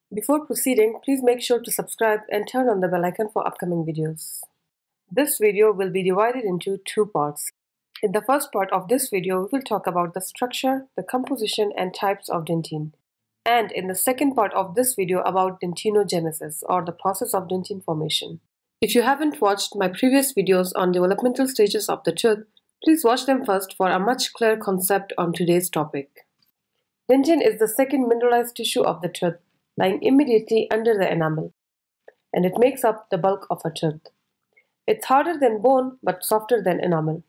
Before proceeding, please make sure to subscribe and turn on the bell icon for upcoming videos. This video will be divided into two parts. In the first part of this video, we will talk about the structure, the composition, and types of dentin. And in the second part of this video about dentinogenesis, or the process of dentin formation. If you haven't watched my previous videos on developmental stages of the tooth, please watch them first for a much clearer concept on today's topic. Dentin is the second mineralized tissue of the tooth, lying immediately under the enamel, and it makes up the bulk of a tooth. It's harder than bone but softer than enamel.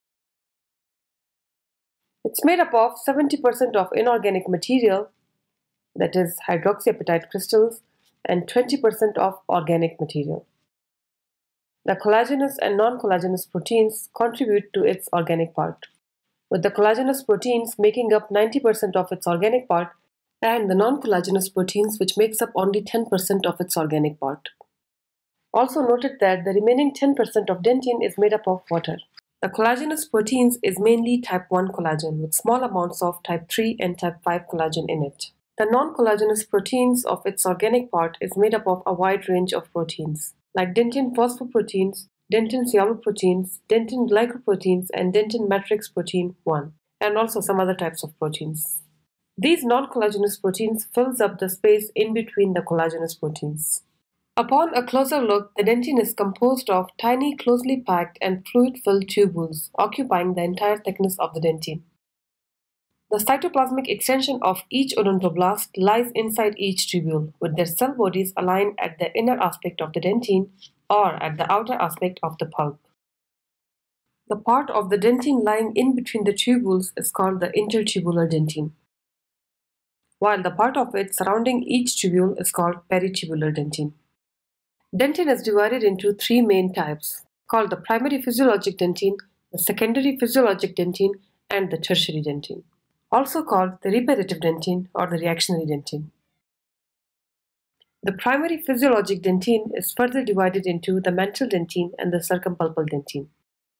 It's made up of 70% of inorganic material, that is hydroxyapatite crystals, and 20% of organic material. The collagenous and non-collagenous proteins contribute to its organic part, with the collagenous proteins making up 90% of its organic part and the non-collagenous proteins which makes up only 10% of its organic part. Also noted that the remaining 10% of dentin is made up of water. The collagenous proteins is mainly type 1 collagen with small amounts of type 3 and type 5 collagen in it. The non-collagenous proteins of its organic part is made up of a wide range of proteins like dentin phosphoproteins, dentin sialoproteins, dentin glycoproteins, and dentin matrix protein 1, and also some other types of proteins. These non-collagenous proteins fills up the space in between the collagenous proteins. Upon a closer look, the dentin is composed of tiny, closely packed and fluid-filled tubules occupying the entire thickness of the dentin. The cytoplasmic extension of each odontoblast lies inside each tubule, with their cell bodies aligned at the inner aspect of the dentin or at the outer aspect of the pulp. The part of the dentin lying in between the tubules is called the intertubular dentin, while the part of it surrounding each tubule is called peritubular dentin. Dentin is divided into three main types, called the primary physiologic dentin, the secondary physiologic dentin, and the tertiary dentin, also called the reparative dentin or the reactionary dentin. The primary physiologic dentin is further divided into the mantle dentin and the circumpulpal dentin.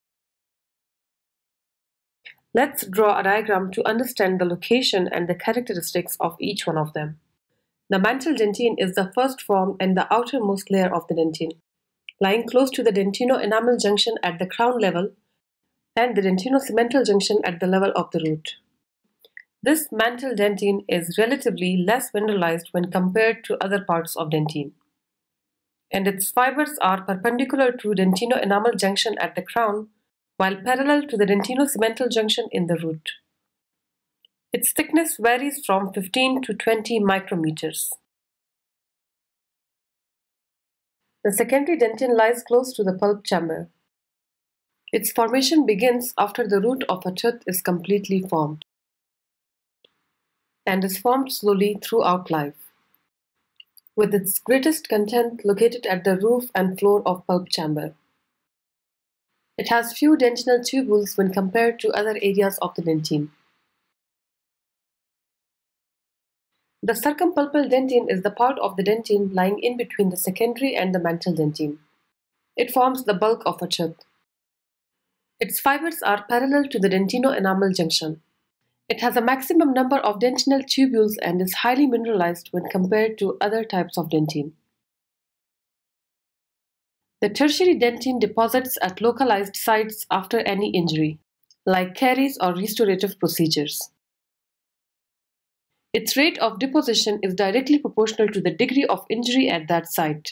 Let's draw a diagram to understand the location and the characteristics of each one of them. The mantle dentin is the first form and the outermost layer of the dentin, lying close to the dentino-enamel junction at the crown level and the dentino-cemental junction at the level of the root. This mantle dentin is relatively less mineralized when compared to other parts of dentin, and its fibers are perpendicular to dentino-enamel junction at the crown while parallel to the dentino-cemental junction in the root. Its thickness varies from 15 to 20 micrometers. The secondary dentin lies close to the pulp chamber. Its formation begins after the root of a tooth is completely formed and is formed slowly throughout life, with its greatest content located at the roof and floor of pulp chamber. It has few dentinal tubules when compared to other areas of the dentin. The circumpulpal dentin is the part of the dentin lying in between the secondary and the mantle dentin. It forms the bulk of a tooth. Its fibers are parallel to the dentino-enamel junction. It has a maximum number of dentinal tubules and is highly mineralized when compared to other types of dentin. The tertiary dentin deposits at localized sites after any injury, like caries or restorative procedures. Its rate of deposition is directly proportional to the degree of injury at that site.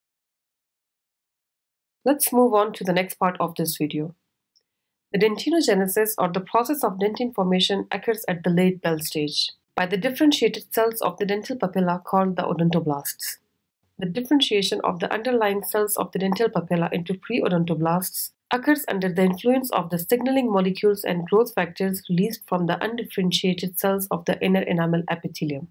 Let's move on to the next part of this video. The dentinogenesis or the process of dentin formation occurs at the late Bell stage by the differentiated cells of the dental papilla called the odontoblasts. The differentiation of the underlying cells of the dental papilla into pre-odontoblasts occurs under the influence of the signaling molecules and growth factors released from the undifferentiated cells of the inner enamel epithelium.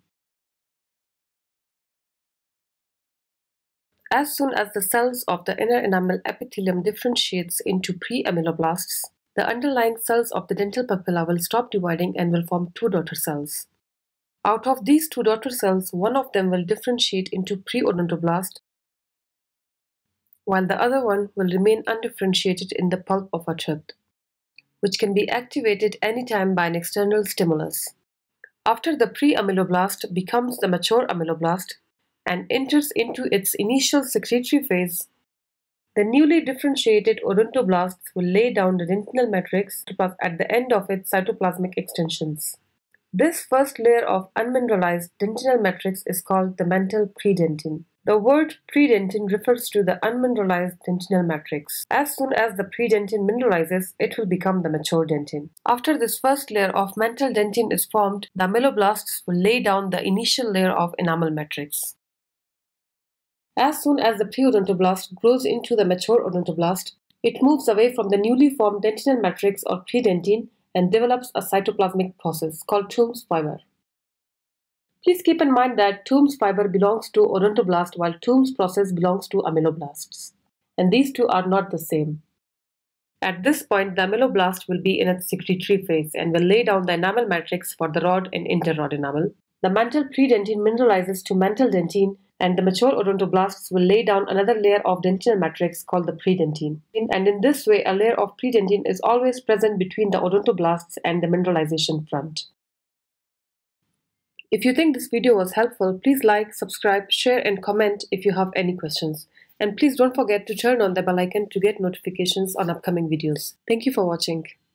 As soon as the cells of the inner enamel epithelium differentiates into pre-ameloblasts, the underlying cells of the dental papilla will stop dividing and will form two daughter cells. Out of these two daughter cells, one of them will differentiate into pre-odontoblast, while the other one will remain undifferentiated in the pulp of a tooth, which can be activated anytime by an external stimulus. After the pre-ameloblast becomes the mature ameloblast, and enters into its initial secretory phase, the newly differentiated odontoblasts will lay down the dentinal matrix at the end of its cytoplasmic extensions. This first layer of unmineralized dentinal matrix is called the mantle predentin. The word predentin refers to the unmineralized dentinal matrix. As soon as the predentin mineralizes, it will become the mature dentin. After this first layer of mantle dentin is formed, the ameloblasts will lay down the initial layer of enamel matrix. As soon as the preodontoblast grows into the mature odontoblast, it moves away from the newly formed dentinal matrix or predentin and develops a cytoplasmic process called Toombs fiber. Please keep in mind that Toombs fiber belongs to odontoblast while Toombs process belongs to ameloblasts, and these two are not the same. At this point, the ameloblast will be in its secretory phase and will lay down the enamel matrix for the rod and interrod enamel. The mantle predentin mineralizes to mantle dentin, and the mature odontoblasts will lay down another layer of dentinal matrix called the predentin. And in this way, a layer of predentin is always present between the odontoblasts and the mineralization front. If you think this video was helpful, please like, subscribe, share and comment if you have any questions. And please don't forget to turn on the bell icon to get notifications on upcoming videos. Thank you for watching.